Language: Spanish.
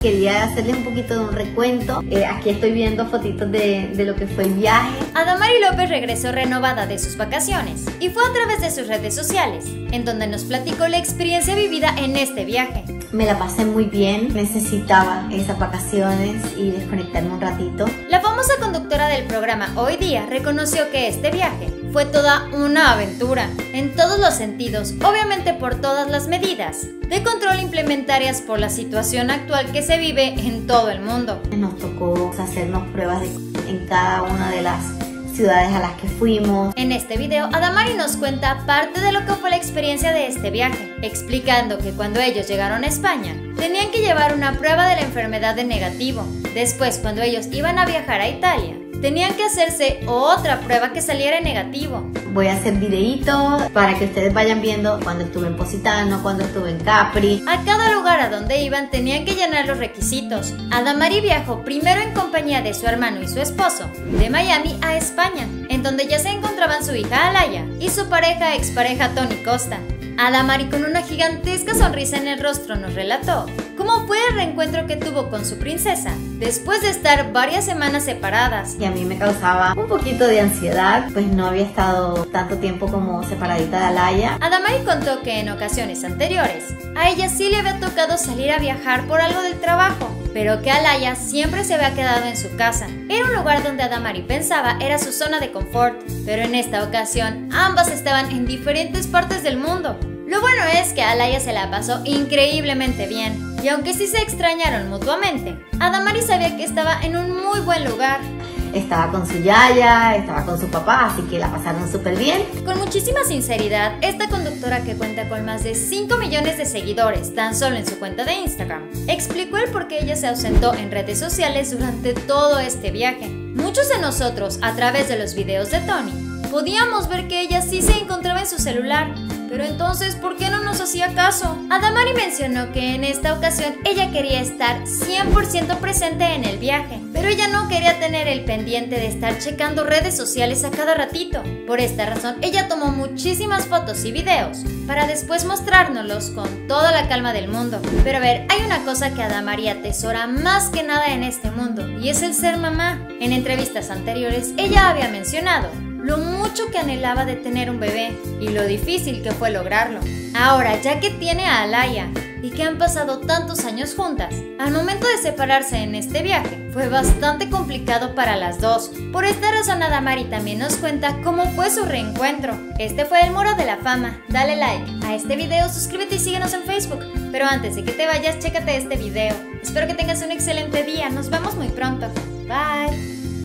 Quería hacerles un poquito de un recuento. Aquí estoy viendo fotitos de lo que fue el viaje. Adamari López regresó renovada de sus vacaciones y fue a través de sus redes sociales, en donde nos platicó la experiencia vivida en este viaje. Me la pasé muy bien, necesitaba esas vacaciones y desconectarme un ratito. La famosa conductora del programa Hoy Día reconoció que este viaje fue toda una aventura, en todos los sentidos, obviamente por todas las medidas de control implementarias por la situación actual que se vive en todo el mundo. Nos tocó hacernos pruebas en cada una de las ciudades a las que fuimos. En este video, Adamari nos cuenta parte de lo que fue la experiencia de este viaje, explicando que cuando ellos llegaron a España, tenían que llevar una prueba de la enfermedad de negativo. Después, cuando ellos iban a viajar a Italia, tenían que hacerse otra prueba que saliera negativo. Voy a hacer videitos para que ustedes vayan viendo cuando estuve en Positano, cuando estuve en Capri. A cada lugar a donde iban tenían que llenar los requisitos. Adamari viajó primero en compañía de su hermano y su esposo, de Miami a España, en donde ya se encontraban su hija Alaya y su expareja Tony Costa. Adamari, con una gigantesca sonrisa en el rostro, nos relató cómo fue el reencuentro que tuvo con su princesa después de estar varias semanas separadas. Y a mí me causaba un poquito de ansiedad, pues no había estado tanto tiempo como separadita de Alaya. Adamari contó que en ocasiones anteriores a ella sí le había tocado salir a viajar por algo del trabajo, pero que Alaya siempre se había quedado en su casa. Era un lugar donde Adamari pensaba era su zona de confort, pero en esta ocasión ambas estaban en diferentes partes del mundo. Lo bueno es que Alaya se la pasó increíblemente bien, y aunque sí se extrañaron mutuamente, Adamari sabía que estaba en un muy buen lugar. Estaba con su yaya, estaba con su papá, así que la pasaron súper bien. Con muchísima sinceridad, esta conductora, que cuenta con más de 5 millones de seguidores tan solo en su cuenta de Instagram, explicó el por qué ella se ausentó en redes sociales durante todo este viaje. Muchos de nosotros, a través de los videos de Tony, podíamos ver que ella sí se encontraba en su celular. Pero entonces, ¿por qué no nos hacía caso? Adamari mencionó que en esta ocasión ella quería estar 100% presente en el viaje, pero ella no quería tener el pendiente de estar checando redes sociales a cada ratito. Por esta razón, ella tomó muchísimas fotos y videos para después mostrárnoslos con toda la calma del mundo. Pero a ver, hay una cosa que Adamari atesora más que nada en este mundo, y es el ser mamá. En entrevistas anteriores, ella había mencionado lo mucho que anhelaba de tener un bebé y lo difícil que fue lograrlo. Ahora, ya que tiene a Alaya y que han pasado tantos años juntas, al momento de separarse en este viaje fue bastante complicado para las dos. Por esta razón, Adamari también nos cuenta cómo fue su reencuentro. Este fue el Muro de la Fama. Dale like a este video, suscríbete y síguenos en Facebook. Pero antes de que te vayas, chécate este video. Espero que tengas un excelente día. Nos vemos muy pronto. Bye.